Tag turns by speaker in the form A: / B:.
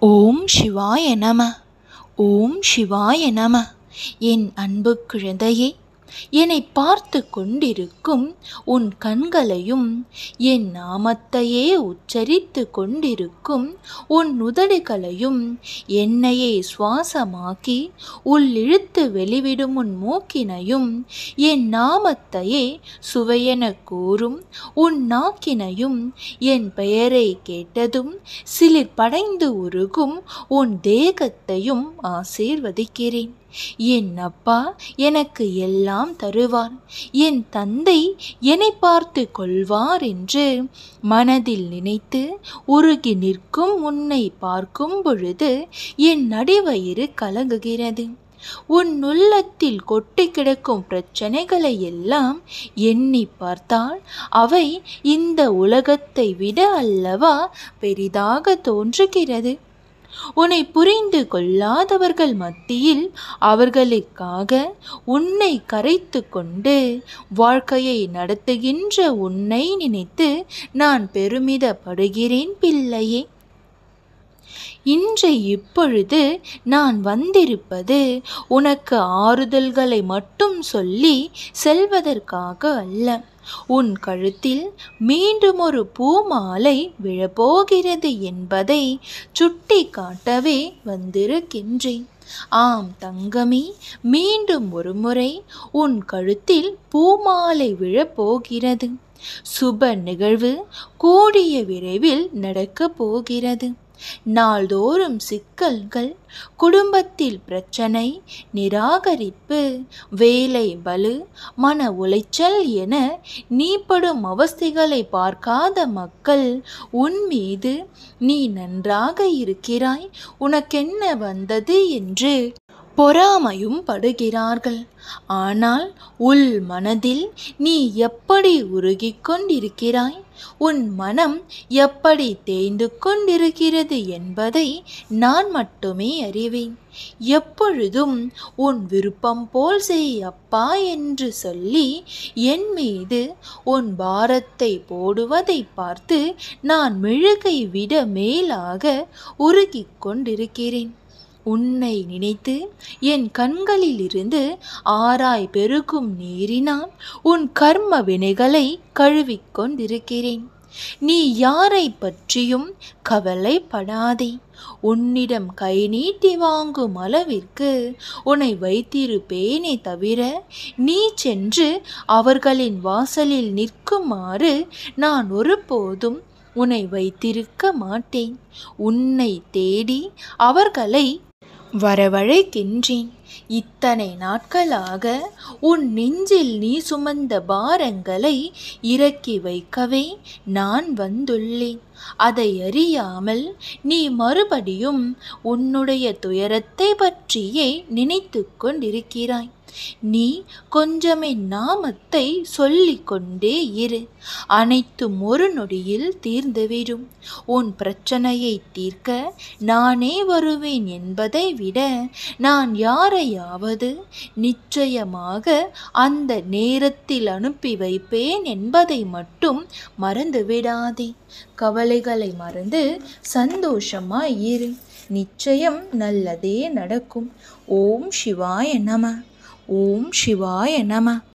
A: ஓம் சிவாய நம. ஓம் சிவாய நம. என் அன்பு குழந்தையே, என்னை பார்த்து கொண்டிருக்கும் உன் கண்களையும் என் நாமத்தையே உச்சரித்து கொண்டிருக்கும் உன் உதடுகளையும் என்னையே சுவாசமாக்கி உள்ளிழுத்து வெளிவிடும் உன் மூக்கினையும் என் நாமத்தையே சுவையென கூறும் உன் நாக்கினையும் என் பெயரை கேட்டதும் சிலிர் படைந்து உருகும் உன் தேகத்தையும் ஆசீர்வதிக்கிறேன். என் அப்பா எனக்கு எல்லாம் தருவார், என் தந்தை என்னை பார்த்து கொள்வார் என்று மனதில் நினைத்து உருகி நிற்கும் உன்னை பார்க்கும் பொழுது என் அடிவயிறு கலங்குகிறது. உன் உள்ளத்தில் கொட்டி கிடக்கும் பிரச்சனைகளை எல்லாம் எண்ணி பார்த்தால் அவை இந்த உலகத்தை விட அல்லவா பெரிதாக தோன்றுகிறது. உன்னை புரிந்து கொள்ளாதவர்கள் மத்தியில் அவர்களுக்காக உன்னை கரைத்து கொண்டு வாழ்க்கையை நடத்துகின்ற உன்னை நினைத்து நான் பெருமிதப்படுகிறேன் பிள்ளையே. இன்று இப்பொழுது நான் வந்திருப்பது உனக்கு ஆறுதல்களை மட்டும் சொல்லி செல்வதற்காக அல்ல. உன் கழுத்தில் மீண்டும் ஒரு பூமாலை விழப்போகிறது என்பதை சுட்டி காட்டவே வந்திருக்கின்றேன். ஆம் தங்கமே, மீண்டும் ஒரு முறை உன் கழுத்தில் பூமாலை விழப்போகிறது. சுப நிகழ்வு கூடிய விரைவில் நடக்கப் போகிறது. நாள்தோறும் சிக்கல்கள், குடும்பத்தில் பிரச்சனை, நிராகரிப்பு, வேலை பளு, மன உளைச்சல் என நீ படும் அவஸ்தைகளை பார்க்காத மக்கள் உன் மீது நீ நன்றாக இருக்கிறாய், உனக்கென்ன வந்தது என்று பொறாமையும் படுகிறார்கள். ஆனால் உள் மனதில் நீ எப்படி உருகிக் கொண்டிருக்கிறாய், உன் மனம் எப்படி தேய்ந்து கொண்டிருக்கிறது என்பதை நான் மட்டுமே அறிவேன். எப்பொழுதும் உன் விருப்பம் போல் செய் அப்பா என்று சொல்லி என் மீது உன் பாரத்தை போடுவதை பார்த்து நான் மெழுகை விட மேலாக உருகிக் கொண்டிருக்கிறேன். உன்னை நினைத்து என் கண்களிலிருந்து ஆராய் பெருகும் நீரினால் உன் கர்ம வினைகளை கழுவிக்கொண்டிருக்கிறேன். நீ யாரை பற்றியும் கவலைப்படாதே. உன்னிடம் கை நீட்டி வாங்கும் அளவிற்கு உன்னை வைத்திருப்பேனே தவிர நீ சென்று அவர்களின் வாசலில் நிற்குமாறு நான் ஒருபோதும் உன்னை வைத்திருக்க மாட்டேன். உன்னை தேடி அவர்களை வரவழைக்கின்றேன். இத்தனை நாட்களாக உன் நெஞ்சில் நீ சுமந்த பாரங்களை இறக்கி வைக்கவே நான் வந்துள்ளேன். அதை அறியாமல் நீ மறுபடியும் உன்னுடைய துயரத்தை பற்றியே நினைத்து கொண்டிருக்கிறாய். நீ கொஞ்சம் என் நாமத்தை சொல்லிக் கொண்டே இரு, அனைத்தும் ஒரு நொடியில் தீர்ந்துவிடும். உன் பிரச்சனையை தீர்க்க நானே வருவேன் என்பதை விட நான் யாரையாவது நிச்சயமாக அந்த நேரத்தில் அனுப்பி வைப்பேன் என்பதை மட்டும் மறந்துவிடாதே. கவலைகளை மறந்து சந்தோஷமாய் இரு. நிச்சயம் நல்லதே நடக்கும். ஓம் சிவாய நம. ஓம் சிவாய நம.